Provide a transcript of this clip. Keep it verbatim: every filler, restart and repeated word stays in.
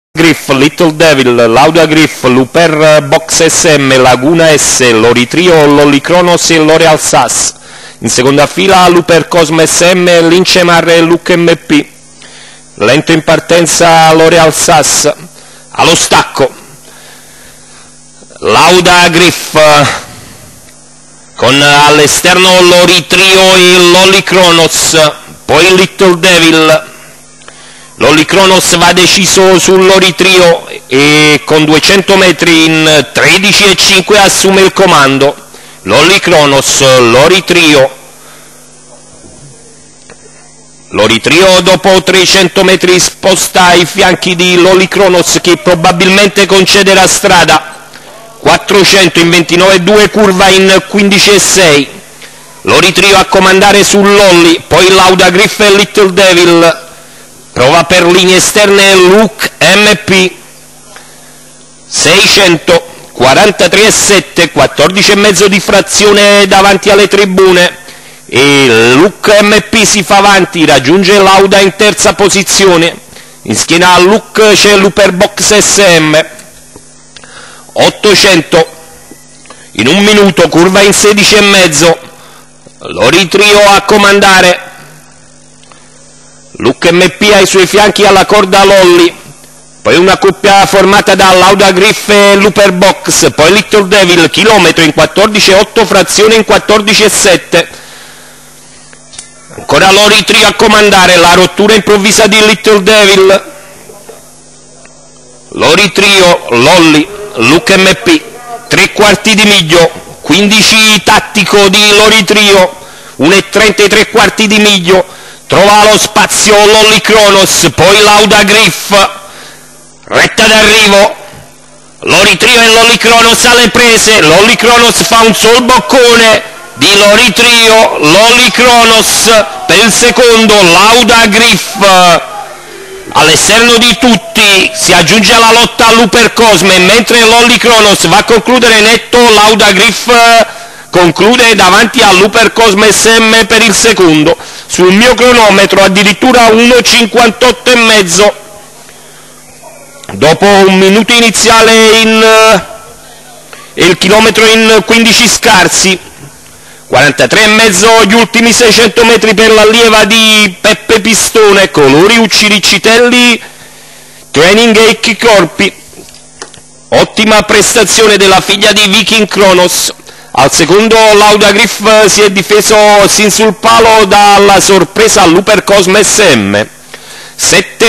Griff, Little Devil, Lauda Griff, Luper Box S M, Laguna S, Lori Trio, Lolly Kronos e L'Oreal Sass. In seconda fila Luper Cosmo S M, Lincemar e Look M P. Lento in partenza L'Oreal Sass. Allo stacco Lauda Griff con all'esterno Lori Trio e Lolly Kronos, poi Little Devil. Lolly Kronos va deciso sul Lori Trio e con duecento metri in tredici e cinque assume il comando. Lolly Kronos, Lori Trio. Lori Trio dopo trecento metri sposta ai fianchi di Lolly Kronos che probabilmente concederà strada. quattrocento in ventinove e due, curva in quindici e sei. Lori Trio a comandare sul Lolly, poi Lauda Griff e Little Devil. Prova per linee esterne Look M P. seicento, quarantatré e sette, quattordici e mezzo di frazione davanti alle tribune e Look M P si fa avanti, raggiunge Lauda in terza posizione. In schiena a Look c'è Luper Box S M. ottocento in un minuto, curva in sedici e mezzo. Lori Trio a comandare. Look M P ai suoi fianchi alla corda Lolly, poi una coppia formata da Lauda Griff e Luper Box, poi Little Devil, chilometro in quattordici e otto, frazione in quattordici e sette. Ancora Lori Trio a comandare, la rottura improvvisa di Little Devil. Lori Trio, Lolly, Look M P, tre quarti di miglio, quindici tattico di Lori Trio, uno e trenta e tre quarti di miglio. Trova lo spazio Lolly Kronos, poi Lauda Griff, retta d'arrivo, Lori Trio e Lolly Kronos alle prese. Lolly Kronos fa un sol boccone di Lori Trio, Lolly Kronos per il secondo, Lauda Griff all'esterno di tutti, si aggiunge alla lotta a Luper Cosme, mentre Lolly Kronos va a concludere netto. Lauda Griff conclude davanti a Luper Cosme S M per il secondo. Sul mio cronometro addirittura uno cinquantotto e mezzo. Dopo un minuto iniziale in uh, il chilometro in quindici scarsi. quarantatré e mezzo gli ultimi seicento metri per l'allieva di Peppe Pistone, colori Ucciricitelli Training Ecchi Corpi. Ottima prestazione della figlia di Viking Kronos. Al secondo Lauda Griff si è difeso sin sul palo dalla sorpresa Luper Cosme S M. sette